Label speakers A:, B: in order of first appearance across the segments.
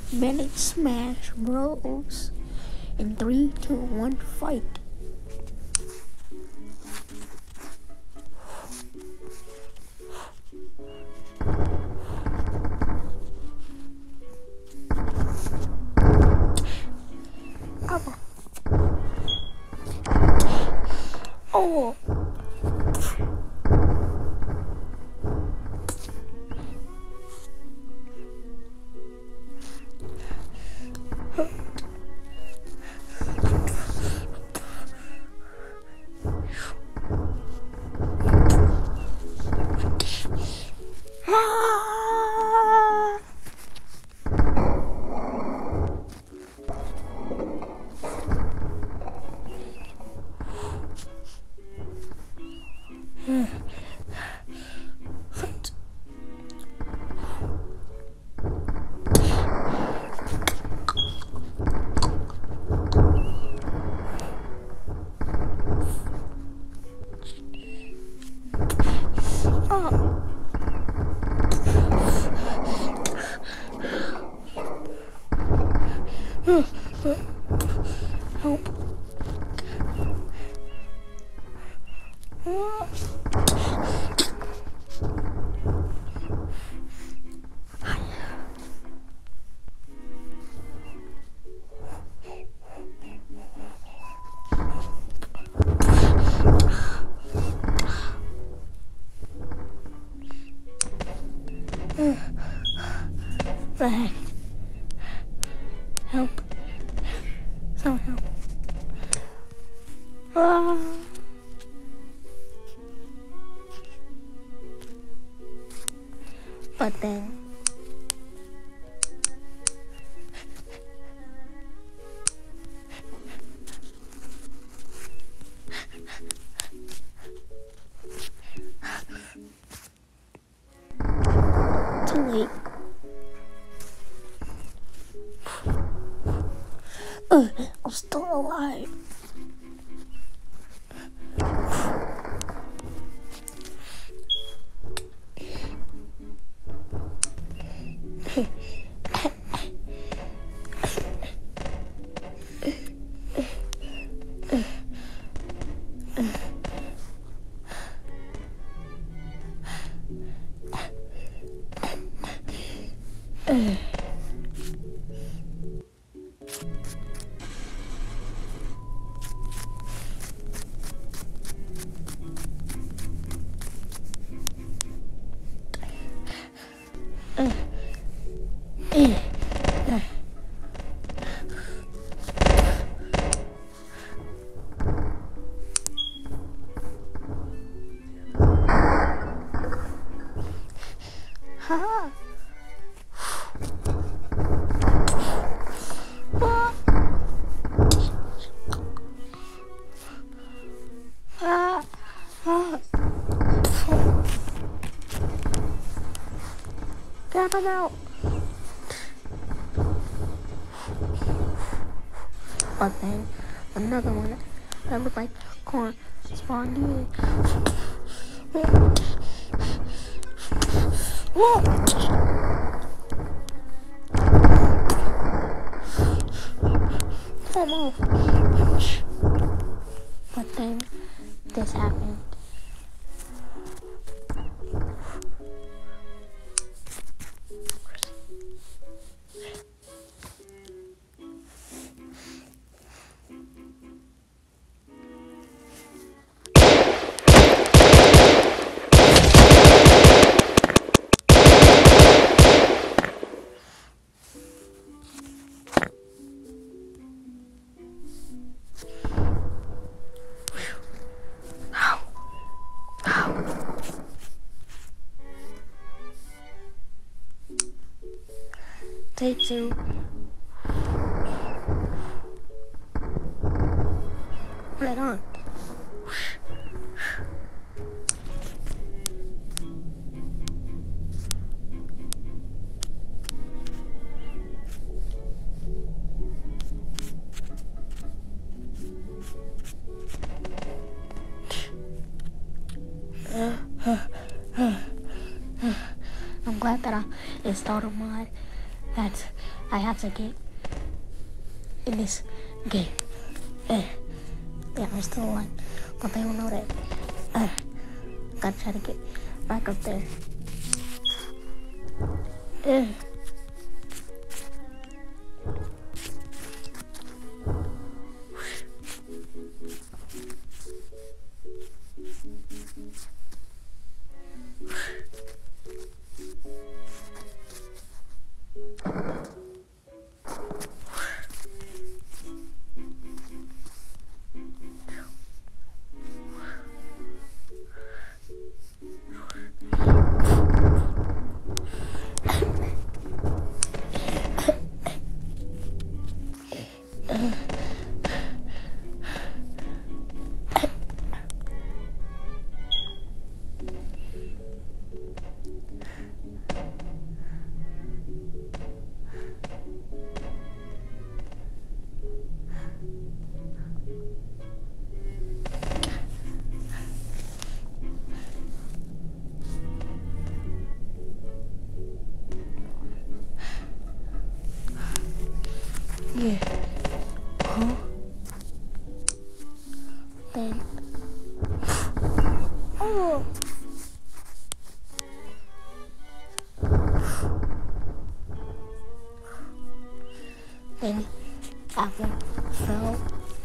A: Minute Smash Bros. In 3, 2, 1, fight. Oh. Help. Back. Help. Someone help. But then too late. I'm still alive. Grab him out. But then another one that looked like corn spawned in. Come on. But then this happened. Take 2. Right on. I'm glad that I installed a mod that I have to get in this game. Yeah, I'm still alive, but they don't know that. Gotta try to get back up there. Yeah. Huh? Then. Oh. Then apple fell.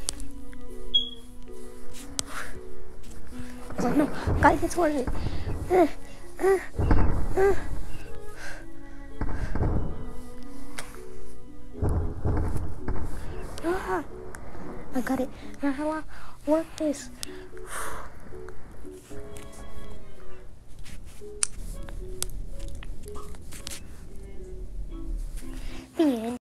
A: I was like, no, gotta get towards it. I got it. Now how I work this?